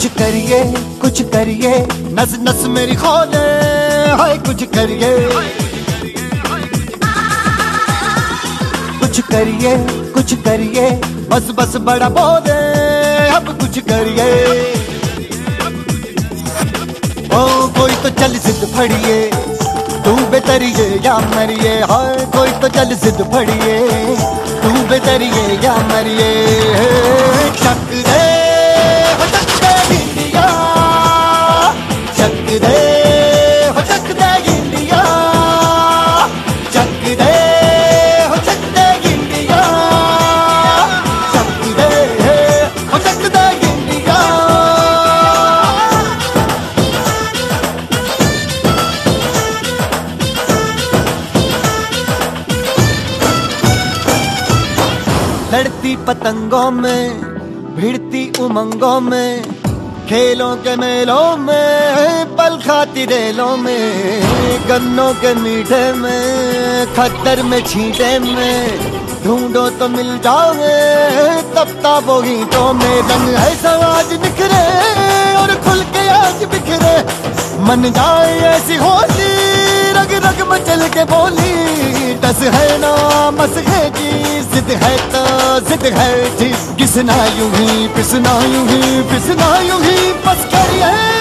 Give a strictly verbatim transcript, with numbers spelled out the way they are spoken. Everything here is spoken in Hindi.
कुछ करिए कुछ करिए, नस नस मेरी खोले, हाय कुछ करिए कुछ करिए कुछ करिए, बस बस बड़ा बोले, अब कुछ करिए। ओ कोई तो चल जिद फड़िए, तू बेतरिए या मरिए, हाय कोई तो चल जिद फड़िए, तू बेतरिए या मरिए। चक दे हो चक दे इंडिया, चक दे हो चक दे इंडिया, चक दे हो चक दे इंडिया, चक दे हो चक दे इंडिया। लड़ती पतंगों में, भिड़ती उमंगों में, खेलों के मेलों में, पल खाती रेलों में, गन्नों के मीठे में, खद्दर में छींटे में, ढूंढो तो मिल जाओगे तपता वो ईंटों में। रंग है समाज निखरे और खुल के आज बिखरे, मन जाए ऐसी होली, रग रग मचल के बोली। टस है ना मस है जी, जिद है तो जिद है जी, घिसना यूं ही पिसना यूं ही पिसना यूं ही बस करिए।